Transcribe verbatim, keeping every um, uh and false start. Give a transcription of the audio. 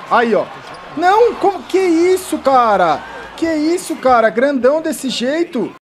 Aí, ó. Não, como que isso, cara? Que isso, cara? Grandão desse jeito?